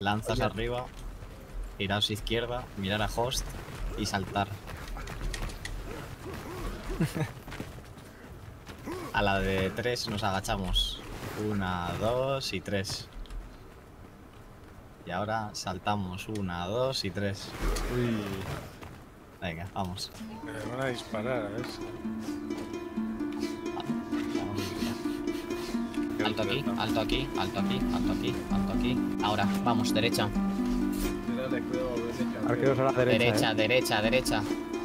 Lanzas arriba, giraos izquierda, mirar a host y saltar. A la de 3 nos agachamos. 1, 2 y 3. Y ahora saltamos. 1, 2 y 3. Uy. Venga, vamos. Me van a disparar, a ver si. Alto aquí, alto aquí, alto aquí, alto aquí, alto aquí. Ahora, vamos, derecha. Arqueros a la derecha. Derecha, derecha, derecha.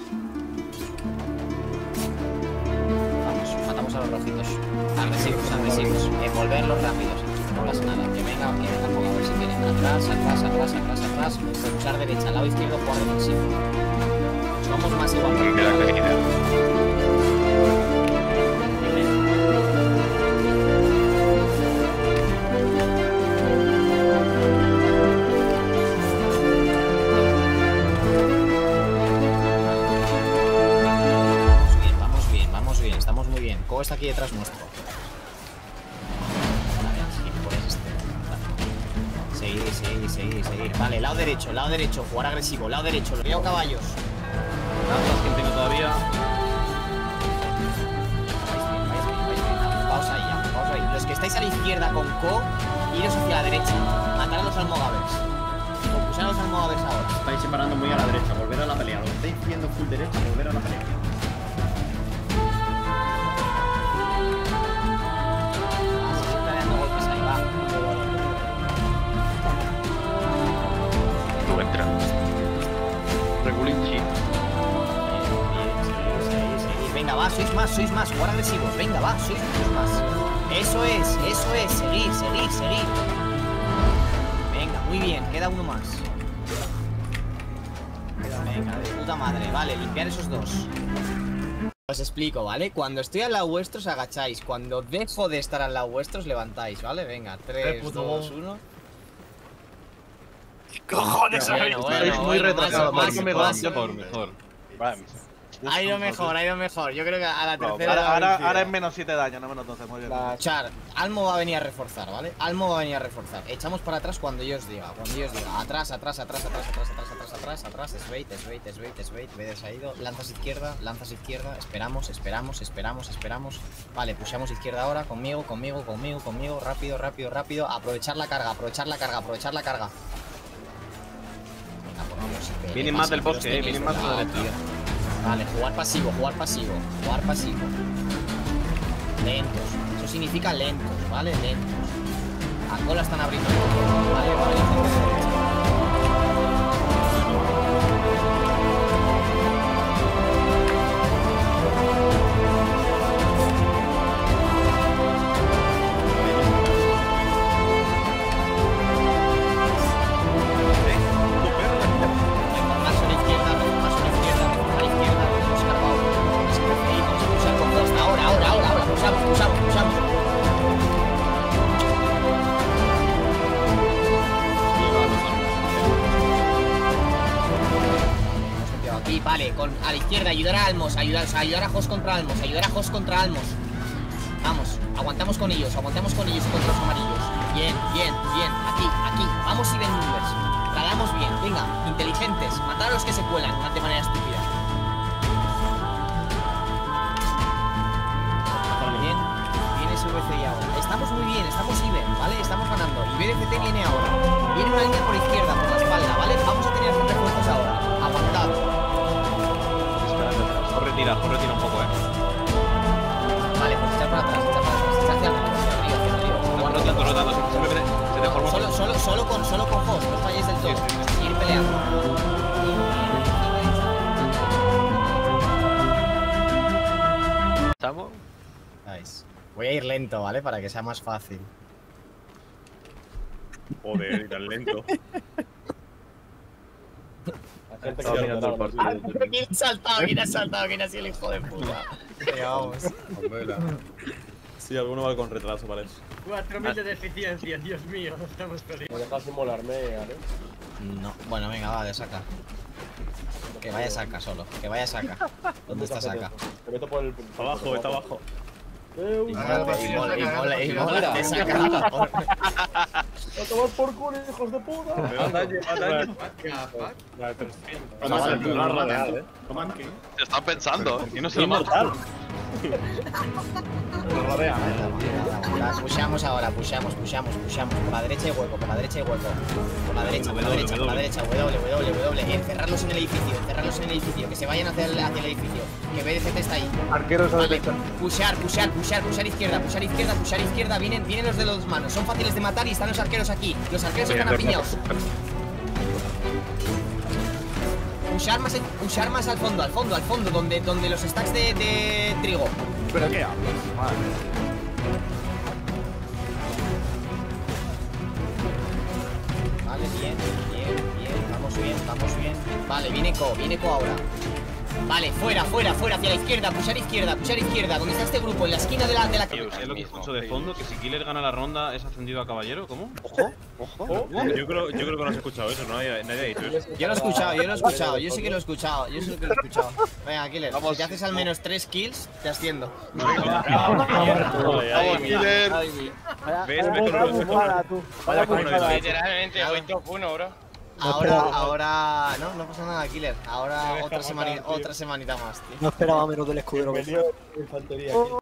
Vamos, matamos a los rojitos. Agresivos, agresivos. Envolverlos rápidos. No pasa nada. Que venga poco, a ver si quieren. Atrás, atrás, atrás, atrás, atrás. Pulsar derecha, lado izquierdo, jugar defensivo. Somos más igual que está aquí detrás nuestro. Seguir, seguir, seguir, seguir. Vale, lado derecho, jugar agresivo, lado derecho, lo veo caballos. ¿Quién tengo todavía? Pausa ahí, ya, pausa ahí. Los que estáis a la izquierda con Co, iros hacia la derecha. Matar a los almogáveres. Compulsar a los almogáveres ahora. Estáis separando muy a la derecha, volver a la pelea. Lo que estáis haciendo full derecha, volver a la pelea. Venga, va, sois más, jugar agresivos. Venga, va, sois más. Eso es, seguir, seguir, seguir. Venga, muy bien, queda uno más. Venga, de puta madre, vale, limpiar esos dos. Os explico, ¿vale? Cuando estoy al lado vuestro os agacháis. Cuando dejo de estar al lado vuestro os levantáis, ¿vale? Venga, 3, 2, 1. ¿Qué cojones? Estáis muy retrasados. Mejor. Ha ido mejor. Yo creo que a la tercera. Ahora es menos 7 daño, no menos 12. Muy bien. Char, Almo va a venir a reforzar, ¿vale? Almo va a venir a reforzar. Echamos para atrás cuando yo os diga. Atrás, atrás, atrás, atrás, atrás, atrás, atrás, atrás. Esbait. Vedes ha ido. Lanzas izquierda. Esperamos. Vale, pushamos izquierda ahora. Conmigo. Rápido. Aprovechar la carga. Venga, por favor. Vienen más del bosque, vienen más de la derecha. Vale, jugar pasivo. Lentos. Eso significa lentos, ¿vale? Lentos. A cola están abriendo. Vale. Pulsamos. Aquí, vale, a la izquierda, ayudar a Almos, ayudar a Host contra Almos. Vamos, aguantamos con ellos contra los amarillos. Bien, aquí, vamos y ven numbers. Tradamos bien, venga, inteligentes, matar a los que se cuelan de manera estúpida. VCI ahora. Estamos muy bien, estamos even, ¿vale? Estamos ganando. Y BDCT viene ahora. Viene una línea por izquierda, por la espalda, ¿vale? Vamos a tener refuerzos ahora. Aguantad. Retira un poco, Vale, pues echar para atrás, echar hacia arriba. Rotando, se deforma. Solo con host, no falléis del todo. Ir peleando. ¿Estamos? Nice. Voy a ir lento, ¿vale? Para que sea más fácil. Joder, tan lento. ¿Quién ha saltado? ¿Quién ha sido el hijo de puta? Venga, vamos. Sí, alguno va con retraso, parece. 4000 de deficiencia, Dios mío, estamos perdiendo. ¿Me dejas inmolarme, Ale? No, bueno, venga, va, de saca. Que vaya saca solo, ¿Dónde está saca? Te meto por el... Abajo, está abajo. Y mola, de saca. ¡A tomar por culo, hijos de puta! Más daño, más daño. La de 300. Se están pensando. ¿Por qué no se lo mata? Lo rodean, Pushamos ahora, pushamos. Por la derecha y hueco, por la derecha y hueco. Por la derecha. W. Encerrarlos en el edificio, que se vayan hacia el edificio. Que BDCT está ahí. Arqueros a Vale, derecha. pushar izquierda. Vienen los de los manos. Son fáciles de matar y están los arqueros aquí. Los arqueros están apiñados. Pushar más al fondo, donde los stacks de trigo. ¿Pero qué hablas? Madre. Vale, bien. Vamos bien. Vale, viene Co ahora. Vale, fuera, hacia la izquierda, pushar izquierda. ¿Dónde está este grupo? En la esquina de la Es lo que escucho de fondo, que si Killer gana la ronda es ascendido a caballero, ¿cómo? Ojo. Yo creo que no has escuchado eso, ¿no? Nadie ha dicho eso. Yo lo he escuchado, yo sí que lo he escuchado. Venga, Killer, si te haces al menos 3 kills, te asciendo. Vamos, Killer. ¿Ves? Vaya con Literalmente, voy top 1, bro. Ahora... No pasa nada, Killer. Ahora otra semanita más, tío. No esperaba menos del escudero. Infantería aquí.